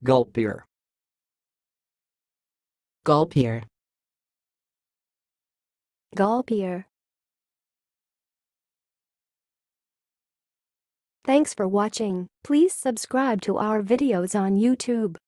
Gulpier. Gulpier. Gulpier. Thanks for watching. Please subscribe to our videos on YouTube.